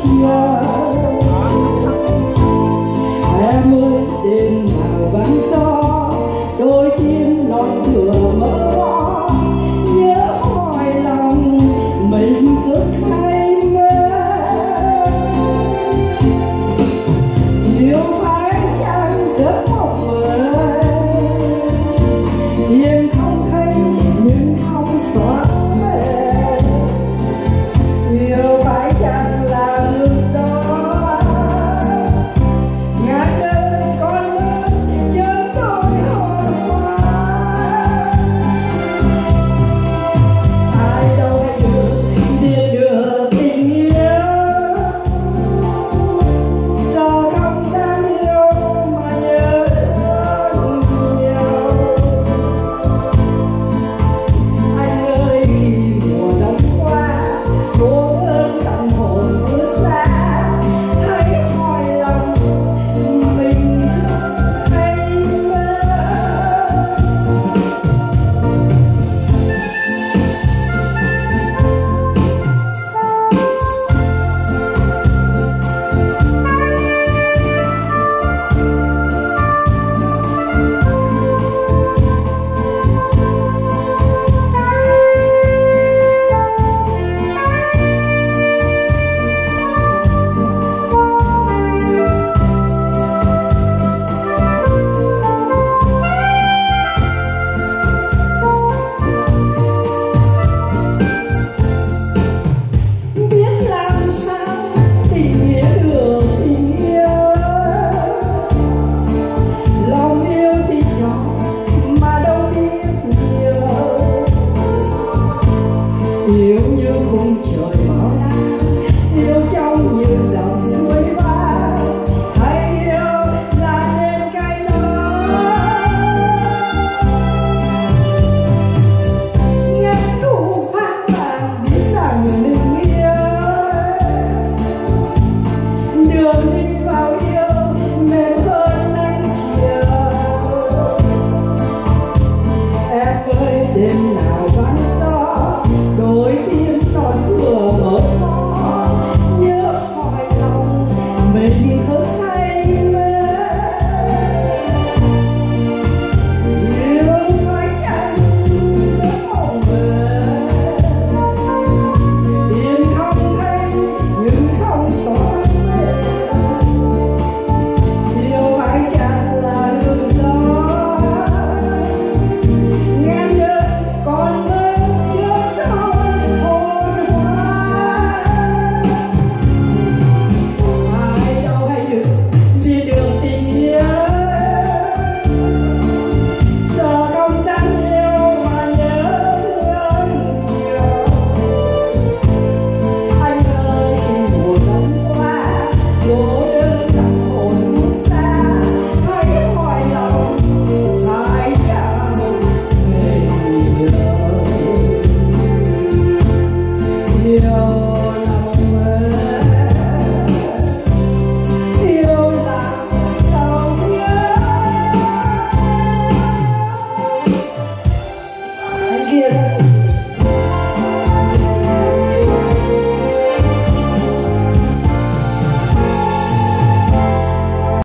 chờ em ơi, đêm nào vắng gió đôi tim non thừa mơ ho, nhớ hỏi lòng mình ước hay mơ. Yêu phải chăng giấc mộng mơ, em không thấy nhưng không xóa mê. Yêu phải chăng là nước gió ngàn đời con lớn chớp đôi hồn hoa. Ai đâu được biết được tình yêu, do không dám yêu mà nhớ nhiều. Anh ơi, khi mùa đông qua cô ơn tâm hồn mưa xa, hãy hỏi lòng mình hay mơ. Biết làm sao tìm nghĩa được tình yêu, lòng yêu thì chọn mà đâu biết nhiều. Yêu như khung trời màu